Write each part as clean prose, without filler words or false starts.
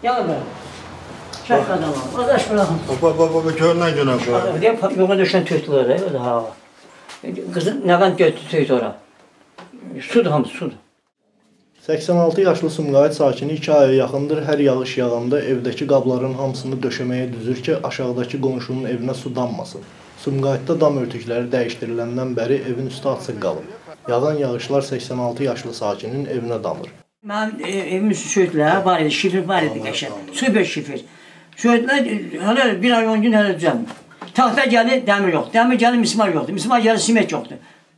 Gel be. Çek adamı. Arkadaş bırakın. Baba kör ne günah bu? Diye yola düşen töktüler o da hava. Kızın ne kadar götü töktü ora. Sudur hamısı sudur. 86 yaşlı Sumqayıt sakini 2 aya yaxındır hər yağış yağanda evdəki qabların hamısını döşəməyə düzür ki, aşağıdakı qonşunun evinə su dammasın. Sumqayıtda dam örtükləri dəyişdiriləndən bəri evin üstü açıq qalıb. Yağan yağışlar 86 yaşlı sakinin evinə damır. Mənim evimin üstü söydülər, var idi, şifir var idi qəşəng. Süper şifir. Söydülər, hələ bir ay 10 gün hələ düzəlmir. Taxta gəlir, dəmir yoxdur. Dəmir gəlir, mismar yoxdur. Mismar gəlir, simet yoxdur.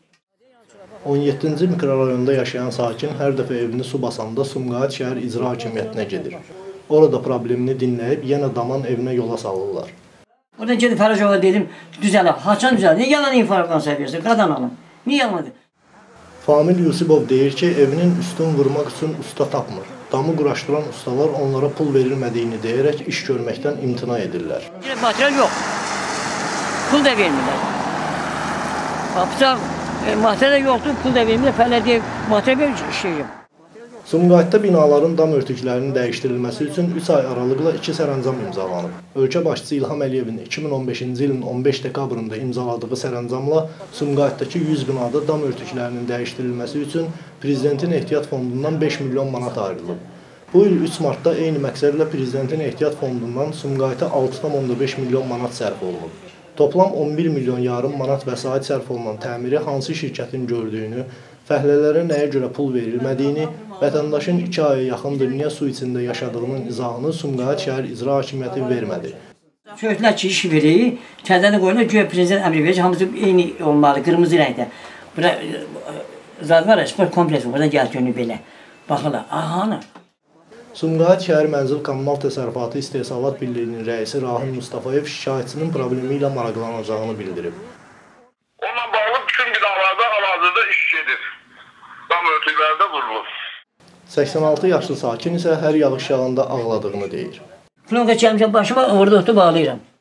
17-ci mikrorayonda yaşayan sakin hər dəfə evini su basanda Sumqayıt şəhər icra hakimiyyətinə gedir. Orada problemini dinləyib yenə daman evinə yola salırlar. Oradan gedib Fərəcova dedim, düzələ, haçan düzələ, niyə yalan informasiya verirsən, qadan alın, niyə yalandır? Famil Yusibov deyir ki, evinin üstün vurmaq üçün usta tapmır. Damı quraşdıran ustalar onlara pul verilmədiyini deyərək iş görməkdən imtina edirlər. Material yox, pul da vermirlər. Bıçaq, material yoxdur, pul da vermirlər, fərlə deyib, material verir şey yox. Sumqayıtda binaların dam örtüklərinin dəyişdirilməsi üçün 3 ay aralıqla 2 sərəncam imzalanıb. Ölkə başçısı İlham Əliyevin 2015-ci ilin 15 dekabrında imzaladığı sərəncamla Sumqayıtdakı 100 binada dam örtüklərinin dəyişdirilməsi üçün Prezidentin Ehtiyat Fondundan 5 milyon manat ayrılıb. Bu il 3 martda eyni məqsədlə Prezidentin Ehtiyat Fondundan Sumqayıta 6,5 milyon manat sərf olunub. Toplam 11 milyon yarım manat vəsait sərf olunan təmiri hansı şirkətin gördüyünü, fəhlələrə nəyə görə pul verilmədiyini, vətəndaşın 2 aya yaxındır niyə su içində yaşadığının izahını Sumqayıt şəhər icra hakimiyyəti vermədi. Söylədilər ki, iş verir, kədəni qoyurlar, güya prezident əmri verir, hamısı eyni olmalı, qırmızı rəngdə. Bura zad var, sport kompleksi, buradan gəl gönlü belə. Baxırlar, ahanı. Sumqayıt şəhər Mənzil Kommunal Təsərrüfatı İstehsalat Birliyinin rəisi Rahim Mustafayev şikayətçinin problemi ilə maraqlanacağını bildirib. Onunla bağlı bütün binalarda hal-hazırda iş gedir. Dam örtüklərdə vurulur. 86 yaşlı sakin isə hər yağış yağanda ağladığını deyir. Plonka çəlmişəm başıma, orada otu bağlayıram.